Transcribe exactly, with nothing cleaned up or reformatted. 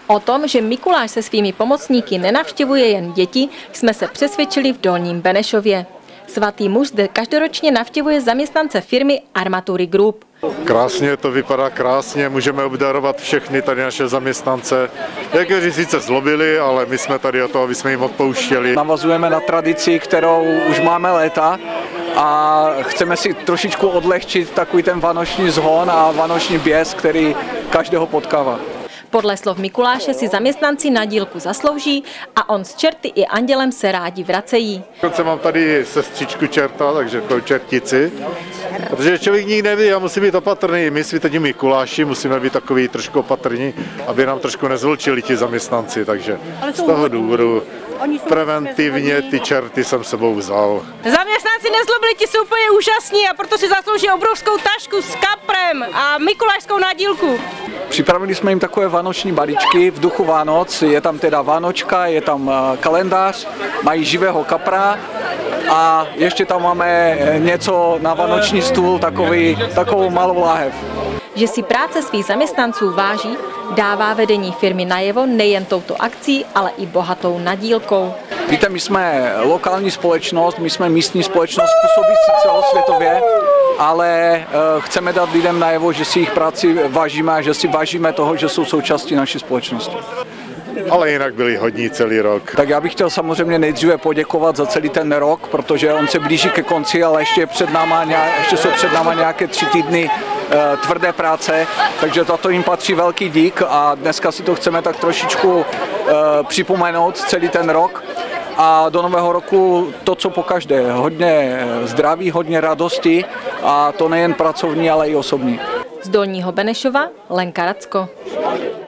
O tom, že Mikuláš se svými pomocníky nenavštěvuje jen děti, jsme se přesvědčili v Dolním Benešově. Svatý muž zde každoročně navštěvuje zaměstnance firmy Armatury Group. Krásně to vypadá, krásně, můžeme obdarovat všechny tady naše zaměstnance. Někteří sice zlobili, ale my jsme tady o to, aby jsme jim odpouštěli. Navazujeme na tradici, kterou už máme léta a chceme si trošičku odlehčit takový ten vánoční zhon a vánoční běs, který každého potkává. Podle slov Mikuláše si zaměstnanci na dílku zaslouží a on s čerty i andělem se rádi vracejí. Dokonce mám tady sestřičku čerta, takže takovou čertici, protože člověk nikdy neví a musí být opatrný. My světí Mikuláši musíme být takový trošku opatrní, aby nám trošku nezvlčili ti zaměstnanci, takže z toho důvodu preventivně ty čerty jsem sebou vzal. Zaměstnanci nezlobili, ti jsou úplně úžasní a proto si zaslouží obrovskou tašku s kaprem a mikulášskou nadílku. Připravili jsme jim takové vánoční balíčky v duchu Vánoc, je tam teda Vánočka, je tam kalendář, mají živého kapra a ještě tam máme něco na vánoční stůl, takový, takovou malou láhev. Že si práce svých zaměstnanců váží, dává vedení firmy najevo nejen touto akcí, ale i bohatou nadílkou. Víte, my jsme lokální společnost, my jsme místní společnost působící celosvětově, ale chceme dát lidem najevo, že si jejich práci vážíme a že si vážíme toho, že jsou součástí naší společnosti. Ale jinak byli hodní celý rok. Tak já bych chtěl samozřejmě nejdříve poděkovat za celý ten rok, protože on se blíží ke konci, ale ještě, před náma, ještě jsou před náma nějaké tři týdny e, tvrdé práce, takže za to jim patří velký dík a dneska si to chceme tak trošičku e, připomenout celý ten rok. A do nového roku to, co pokaždé, hodně zdraví, hodně radosti a to nejen pracovní, ale i osobní. Z Dolního Benešova Lenka Racko.